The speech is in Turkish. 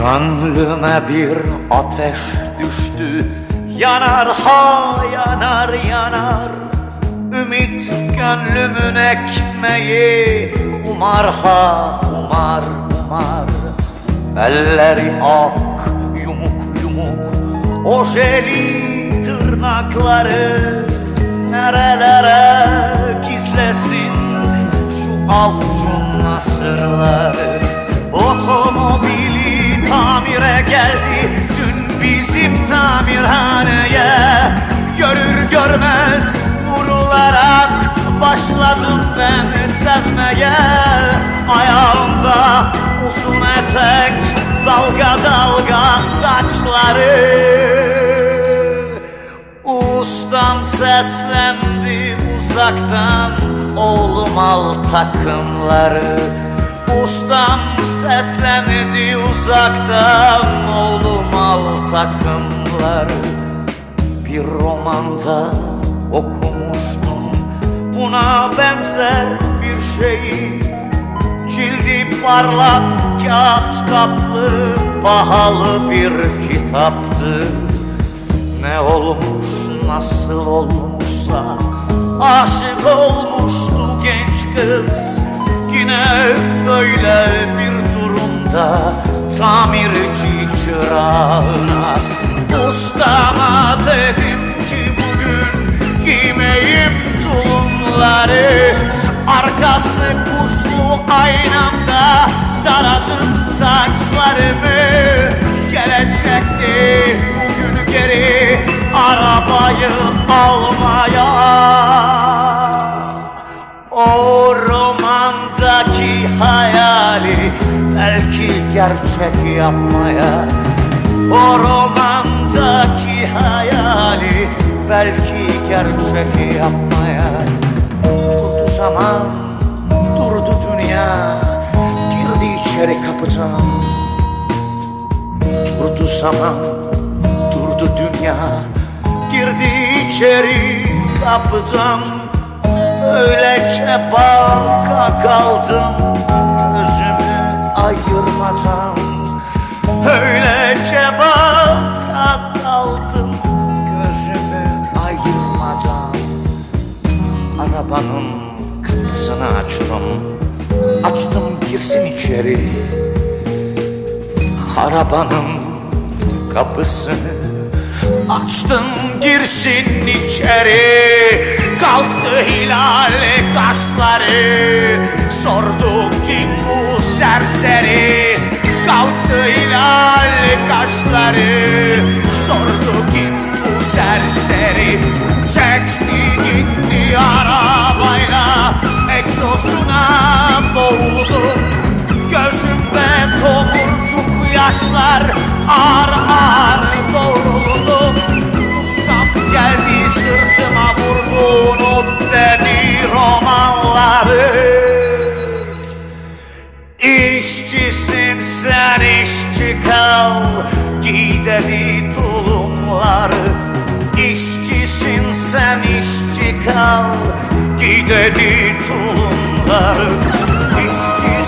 Gönlüme bir ateş düştü, yanar ha yanar yanar. Ümit gönlümün ekmeği, umar ha umar umar. Elleri ak yumuk yumuk, ojeli tırnakları nerelere gizlesin şu avucun nasırları. Otomobili tamire geldi dün bizim tamirhaneye. Görür görmez vurularak başladım ben sevmeye. Ayağımda uzun etek, dalga dalga saçları. Ustam seslendi uzaktan, oğlum al takımları. Ustam seslendi uzaktan, oğlum al takımları. Bir romanda okumuştum buna benzer bir şeyi. Cildi parlak kağıt kaplı, pahalı bir kitaptı. Ne olmuş nasıl olmuşsa aşık olmuştu genç kız. Yine böyle bir durumda tamirci çırağına. Ustama dedim ki bugün giymeyim tulumları. Arkası kuşlu aynamda taradım saçlarımı. Gelecekti bugün geri arabayı almaya. O romandaki hayali belki gerçek yapmaya. O romandaki hayali belki gerçek yapmaya. Durdu zaman, durdu dünya, girdi içeri kapıdan. Durdu zaman, durdu dünya, girdi içeri kapıdan. Öylece baka kaldım gözümü ayırmadan. Öylece baka kaldım gözümü ayırmadan. Arabanın kapısını açtım girsin içeri. Arabanın kapısını açtım girsin içeri. Kalktı hilali kaşları, sordu kim bu serseri. Kalktı hilali kaşları, sordu kim bu serseri. Çekti gitti arabayla, egzozuna boğuldu. Gözümde tomurcuk yaşlar ağır ağır doğruldu. Ustam geldi sırtıma vurdu, unut dedi romanları. İşçisin sen işçi kal, giy dedi tulumları. İşçisin sen işçi kal, giy dedi tulumları. İşçi